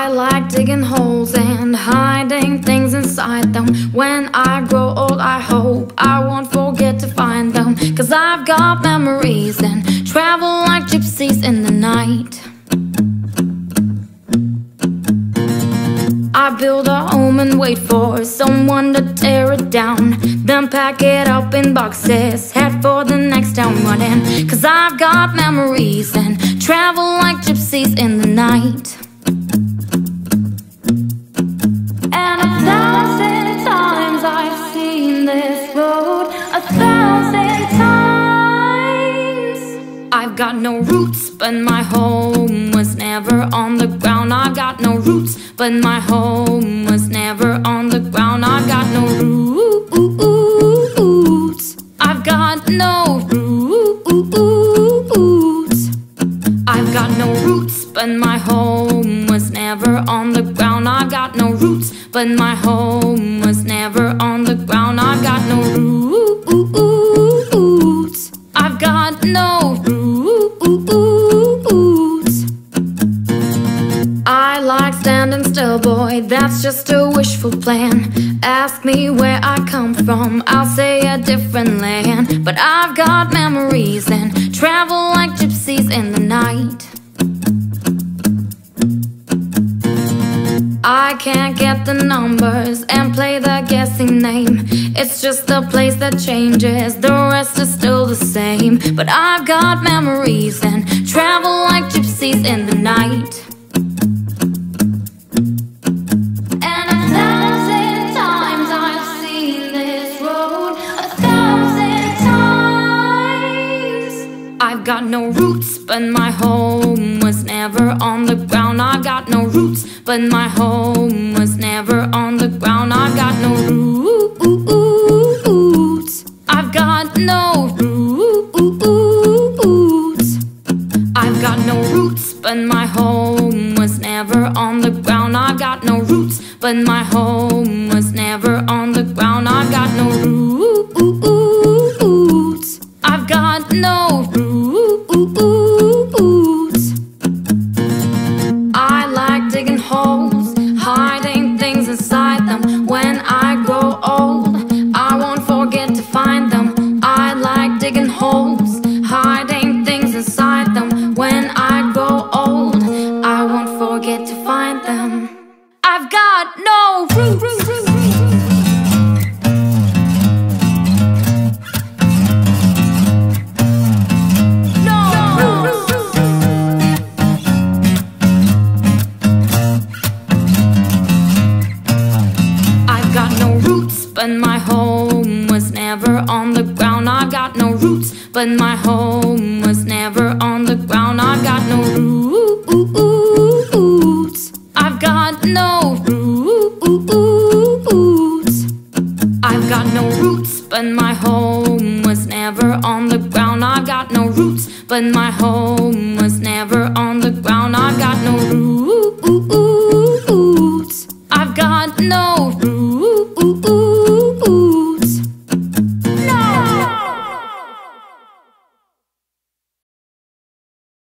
I like digging holes and hiding things inside them. When I grow old, I hope I won't forget to find them. 'Cause I've got memories and travel like gypsies in the night. I build a home and wait for someone to tear it down, then pack it up in boxes, head for the next town running. 'Cause I've got memories and travel like gypsies in the night. And 1,000 times I've seen this road, 1,000 times. I've got no roots, but my home was never on the ground. I got no roots, but my home was never on the ground. I got no roots. I've got no roots. I've got no roots, but my home was never on the ground. I got no roots, but my home was never on the ground. I got no roots. I've got no roots. I like standing still, boy, that's just a wishful plan. Ask me where I come from, I'll say a different land. But I've got memories and travel like gypsies in the night. I can't get the numbers and play the guessing name. It's just the place that changes, the rest is still the same. But I've got memories and travel like gypsies in the night. And 1,000 times I've seen this road, 1,000 times. I've got no roots, but my home was never on the ground. I got no roots, but my home was never on the ground. I got no roots. I've got no roots. I've got no roots, but my home was never on the ground. I got no roots, but my home was never on the ground. I got no roots. I've got no roots. I like digging holes, hiding things inside them. When I grow old, I won't forget to find them. I like digging holes, hiding things inside them. When I grow old, I won't forget to find them. I've got no roots. But my home was never on the ground. I got no roots, but my home was never on the ground. I got no roots.